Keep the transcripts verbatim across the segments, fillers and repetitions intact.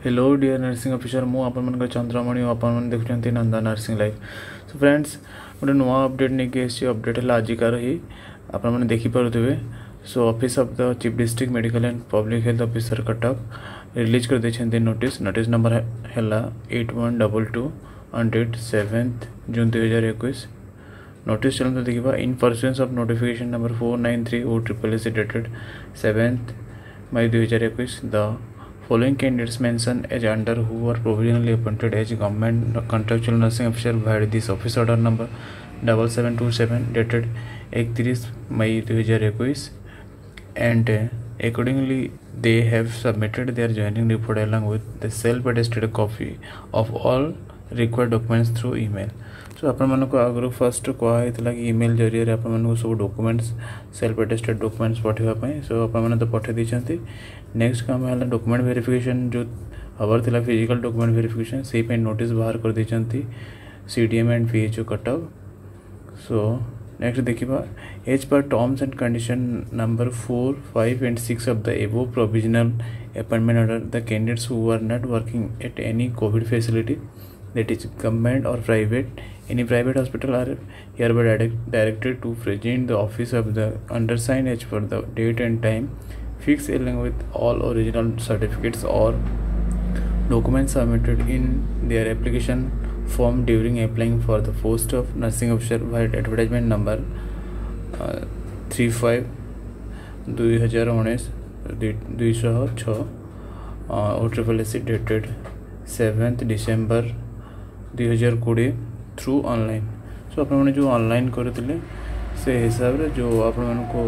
Hello dear nursing officer मु आपण मन चंद्रमणि आपण मन देखुचंती Nanda nursing life. So friends गोटे नुआ अपडेट नहीं कि अपडेट है आजिकार ही आपण मैंने देखिपे। So office of the chief district medical and public health officer Cuttack release कर देछंती नोटिस नोटिस नंबर है eight one double two on date seventh June दुई हजार इक्कीस। नोटिस चलते देखा in pursuance of notification number four nine three O triple S dated seventh May दुई हजार इक्कीस the following candidates mentioned as under who were provisionally appointed as government contractual nursing officer via this office order number seven seven two seven dated thirty-first May two thousand twenty-one and uh, accordingly they have submitted their joining report along with the self-attested copy of all required documents through email। So आपण मानको आगु first कहला कि email जरिए आपण मानको सब documents self attested documents पठेबा पई। सो आपण माने तो पठे दिछंती। नेक्स्ट काम है डॉक्यूमेंट वेरिफिकेशन जो हवर थिला फिजिकल डॉक्यूमेंट वेरिफिकेशन से पे नोटिस बाहर कर दिछंती CDM and PHO Cuttack. So next देखिबा as per terms and condition number four five and six of the above provisional appointment order the candidates who are not working at any covid facility that is government or private any private hospital are hereby direct, directed to present the office of the undersigned as per the date and time fixed along with all original certificates or documents submitted in their application form during applying for the post of nursing officer via advertisement number uh, three five दुई हजार उन्नीस दुई सौ छः O triple S dated seventh December दुई हजार कोड़े through online. सो आप जो ऑनलाइन करते से हिसाब रे जो आपण को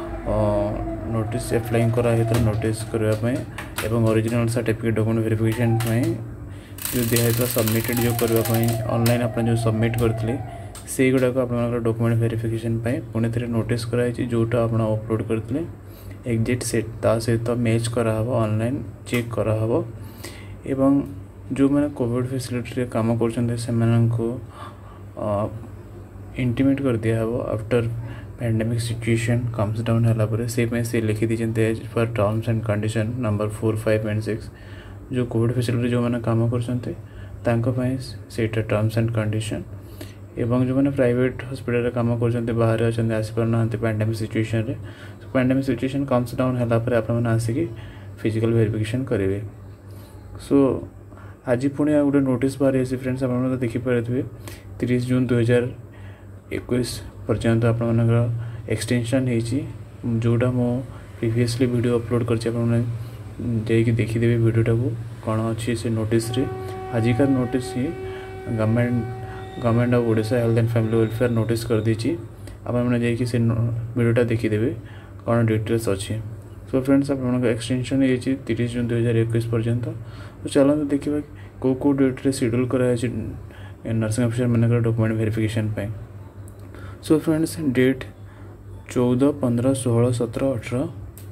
नोटिस एप्लाई कराई नोटिस करने एवं ओरिजिनल सर्टिफिकेट डॉक्यूमेंट वेरिफिकेशन जो दिखाई सबमिटेड जो करने ऑनलाइन आप जो सबमिट करते से गुड़ाक आप डॉक्यूमेंट वेरिफिकेशन पुणी थे नोटिस कराई जोटा आप अपलोड करते एग्जिट सेट ता सहित मैच कराव ऑनलाइन चेक कराव एवं जो मैंने कोविड फैसिलिटी काम कर इंटीमेट कर दिया हे after pandemic situation comes down है से, से लिखी दीजिए as per terms and condition number four five and six जो कोविड फैसिलिटी जो मैंने काम कर से टर्म्स एंड कंडीशन एवं जो मैंने प्राइवेट हॉस्पिटल काम कर बाहर अच्छा आसीपार ना पैंडेमिक सिचुएशन रे पैंडेमिक सिचुएशन कम्स डाउन है आप आसिक फिजिकल वेरिफिकेशन करेंगे। सो आज पुणी गोटे नोटिस बाहरी आसी फ्रेंड्स आप देखिपारे तीस जून दुई हजार इक्कीस पर्यंत आप एक्सटेंशन हो जोटा मो प्रीवियसली वीडियो अपलोड कर देखीदेवी वीडियोटा को कौन अच्छी से नोटिस रे आजिकार नोटिस ही government government of Odisha health and family welfare notice कर दी आपने से वीडियोटा देखीदेवे कौन डिटेल्स अच्छी। सो फ्रेंड्स आप एक्सटेंशन हो तीस जून दुई हजार इक्कीस पर्यंत। तो चलते देखा कौ कौ डेट्रे शेड्यूल कराई नर्सिंग ऑफिसर मान document verification. So friends date चौदह पंद्रह षोह सत्रह अठर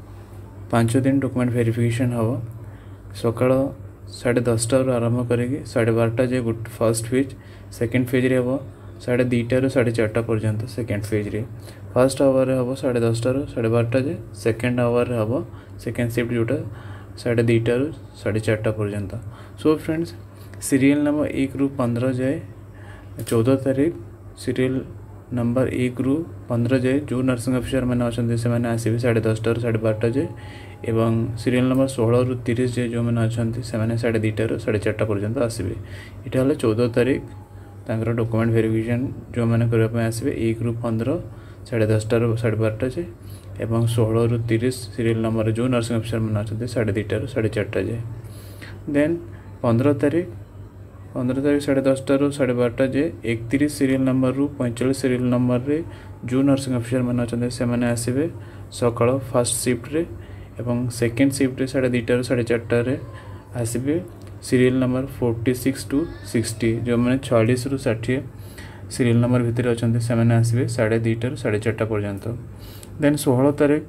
पांच दिन डॉक्यूमेंट वेरिफिकेशन हम सका साढ़े दसटा आरंभ करेगी साढ़े बारटा जाए गोटे फर्स्ट फेज सेकेंड फेज रे हम साढ़े दुईटा साढ़े चार्टा पर्यंत सेकेंड फेज रे फर्स्ट आवर हम साढ़े दसटा साढ़े बारटा जाए सेकेंड आवर हम सेकेंड शिफ्ट जोटा साढ़े दुईटा साढ़े चार्टा पर्यंत। सो फ्रेंड्स सीरियल नंबर एक रु पंद्रह जाए चौदह तारीख सीरियल नंबर एक रु पंद्रह जाए जो नर्सिंग ऑफिसर मैंने अच्छा से मैंने आसवे साढ़े दसटा साढ़े बारटा जाए एवं सीरियल नंबर षोह रु तीस जाए जो मैंने अच्छा से साढ़े दुईटा साढ़े चार्टा पर्यंत आसवे। यहाँ है चौदह तारीख तांकर डॉक्यूमेंट वेरिफिकेशन जो मैंने करने आसवे एक रु पंद्रह साढ़े दसटा साढ़े बारटा जाए एवं षोह रु तीस सीरियल नंबर जो नर्सिंग ऑफिसर मैंने अच्छा साढ़े दुईटा साढ़े चार्टा जाए। देन पंद्रह तारीख पंद्रह तारीख साढ़े दसटा साढ़े बारटा जाए एकतीस सीरियल नंबर रु पैंतालीस सीरियल नंबर रे जो नर्सिंग ऑफिसर मैंने अच्छा से मैंने आसवे सकाळ फर्स्ट शिफ्ट रे एवं सेकेंड शिफ्ट रे साढ़े दुईटा साढ़े चार्टा आसवे serial number forty six to sixty जो मैंने छियालीस रु षाठी सीरियल नंबर भितर अच्छा से मैंने आसवे साढ़े दुईटा साढ़े चार्टा पर्यंत। देन षोह तारीख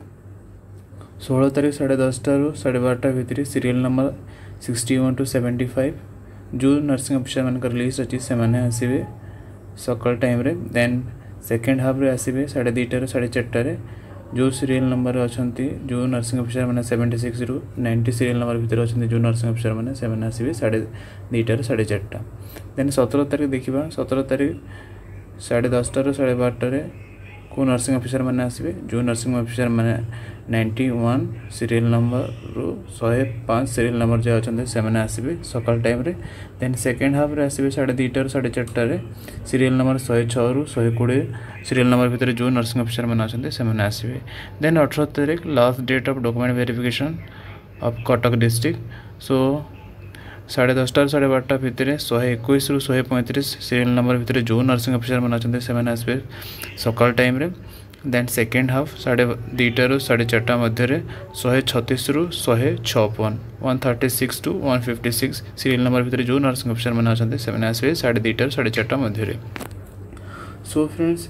षोह तारीख साढ़े दसटा साढ़े बारटा भितर serial number sixty one to seventy five जो नर्सिंग ऑफिसर मान लिस्ट अच्छी से मैंने आसवे सकाल टाइम रे। देन सेकेंड हाफ रे आसवे साढ़े दुईटा साढ़े चार्टा जो सीरियल नंबर अच्छा जो नर्सिंग ऑफिसर मैंने सेवेन्टी सिक्स रु नाइंटी सीरियल नंबर भितर अच्छा जो नर्सिंग ऑफिसर मैंने से आसवे साढ़े दुईटार साढ़े चार्टा देन सतर तारीख देखा सतर तारीख साढ़े दसटार साढ़े बारटार को नर्सिंग ऑफिसर मैंने आसवे जो नर्सिंग ऑफिसर मैंने नाइंटी वन सीरियल नंबर रु शहे पाँच सीरियल नंबर जो अच्छा से आसवे सकाल टाइम रे देन सेकेंड हाफ रे आसवे साढ़े दुईटार साढ़े चार्टार सीरियल नंबर शहे छः रु शहे कोड़े सीरियल नंबर भितर जो नर्सिंग ऑफिसर मैंने अच्छा से आसवे देन अठारह तारीख last date of document verification of Cuttack district so साढ़े दसटार साढ़े बारटा भितर शहे एक रु शहे पैंतीस सीरियल नंबर भितर जो नर्सिंग ऑफिसर मैंने अच्छा से आसवे सकाल टाइम रे देन सेकेंड हाफ साढ़े दुईटार साढ़े चार्टा मध्य शहे छत्तीस रु शहे छप्पन one thirty six to one fifty six serial number भितर जो नर्सिंग ऑफिसर मैंने अच्छा से आसवे साढ़े दुईटार साढ़े चार्टा मध्य सो फ्रेंड्स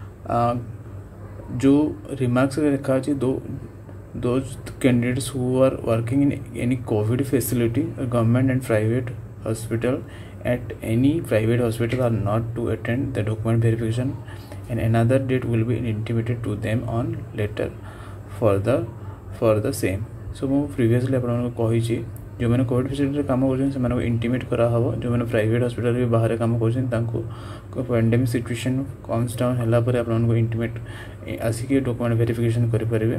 जो रिमार्क्स लिखा है दो those candidates who are working in any COVID facility, government and private hospital, at any private hospital are not to attend the document verification, and another date will be intimated to them on letter for the for the same. So मैं previously आपको कही जो मैंने Covid facility काम कर intimate कराहब जो मैंने private hospital भी बाहर काम कर पैंडेमिक सिचुएशन कम्स डाउन है आपको इंटीमेट आसिक डॉक्यूमेंट वेरिफिकेशन करेंगे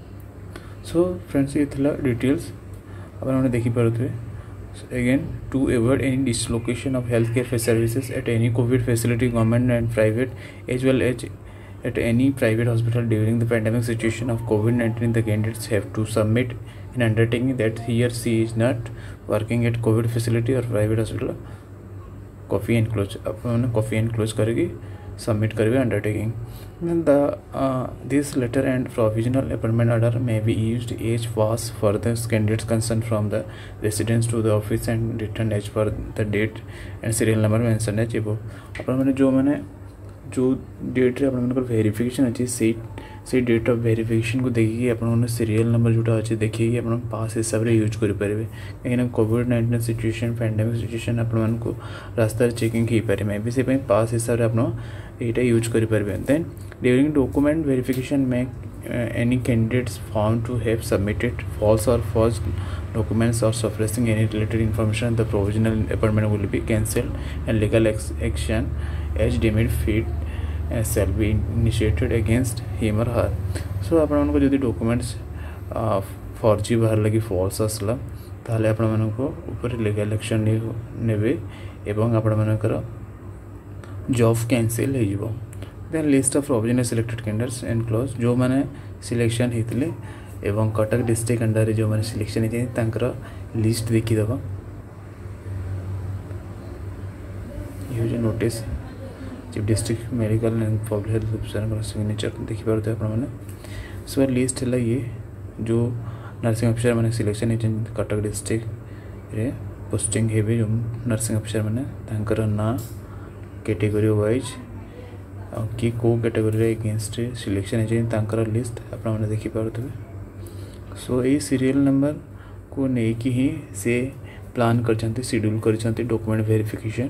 सो फ्रेंड्स ये थिला डिटेल्स आपने देखिपे again to avoid any dislocation of health care services at any covid facility government and private as well as at any private hospital during the pandemic situation of COVID nineteen, the candidates have to submit an undertaking that he or she is not working at COVID facility or private hospital. Copy and close. अपन copy and close करेगी submit करेंगे undertaking. Then the uh, this letter and provisional appointment order may be used as pass for the candidates concerned from the residence to the office and returned as per the date and serial number mentioned as above. अपन मैंने जो मैंने जो date रे आपन verification अच्छी से से डेट ऑफ वेरिफिकेशन को देखिए आपन सीरियल नंबर जोटा अच्छे देखिए आपन पास हिसाब रे यूज करि परिबे कहीं covid nineteen situation pandemic situation आपन को रास्ता चेकिंग ही पारे मैं भी से पास हिसाब रे आपन एटा यूज करि परिबे देन ड्यूरिंग डॉक्यूमेंट वेरिफिकेशन में any candidates found to have submitted false or false documents or suppressing any related information, the provisional appointment will be cancelled and legal action as deemed fit uh, shall be initiated against him or her. So आपण मानको जदि documents फर्जी बाहर लगी false आसला ताले आपण मानको ऊपर लीगल एक्शन नेबे एवं आपण मानकर जॉब कैंसिल हो जिवो. Then list of provisional selected candidates and close जो मैंने सिलेक्शन होते एवं कटक डिस्ट्रिक्ट अंडर जो मैंने सिलेक्शन होते लिस्ट देखीदेव ये notice chief district medical and public health officer signature देखिपे आपने सो लिस्ट है ये जो नर्सिंग ऑफिसर मैंने सिलेक्शन होती कटक डिस्ट्रिक्ट रे पोस्टिंग हे जो नर्सिंग ऑफिसर मैंने ना कैटेगरी वाइज कि को कैटेगरी अगेंस्ट सिलेक्शन है लिस्ट आपने देखिपे. सो ये सीरियल नंबर को लेकिन ही से प्लान कर शेड्यूल कर document verification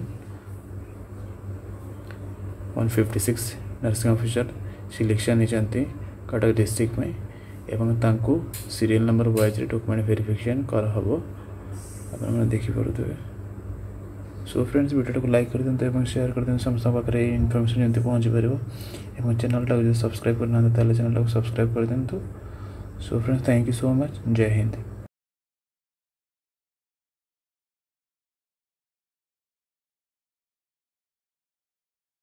one fifty six nursing officer selection होती कटक डिस्ट्रिक्ट में एवं तांको serial number wise document verification करहब आपने देखिपे. सो फ्रेंड्स वीडियो को लाइक कर दिंतु एवं शेयर कर दिंतु समस्त पाखे इनफॉरमेशन जमी पहुँची पार एवं चैनल टाक सब्सक्राइब करना चैनल टाक सब्सक्राइब कर दिंतु. So friends thank you so much. जय हिंद.